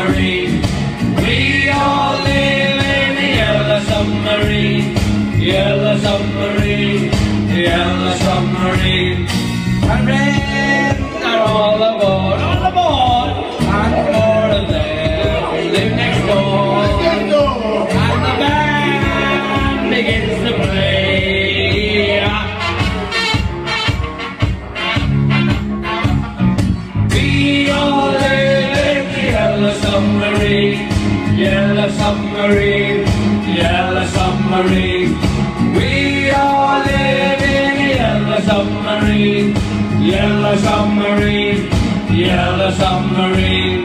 submarine. We all live in the yellow submarine. Yellow submarine, yellow submarine. My friends are all aboard, and four of them live next door. And the band begins to play. We all live in the yellow submarine. Yellow submarine, yellow submarine. We all live in a yellow submarine. Yellow submarine, yellow submarine.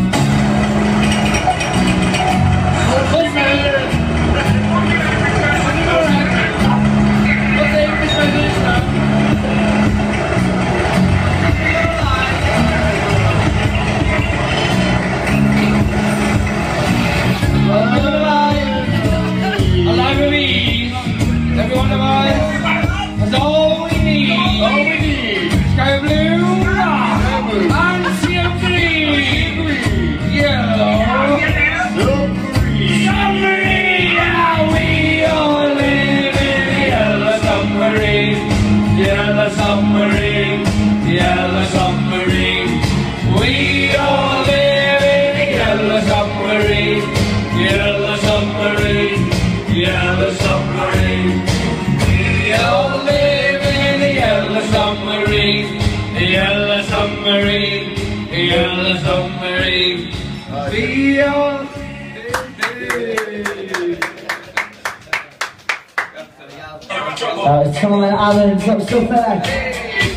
Everyone alive? That's all we need. All we need. Sky blue, and sea green. Yellow. Submarine. Yeah, we all live in a yellow submarine. Yellow submarine. Yellow submarine. We all live in a yellow submarine. Yellow submarine. Yellow submarine. We all live in a yellow submarine. Yellow submarine. Yellow submarine. We all Come on, Allan, drop stuff there.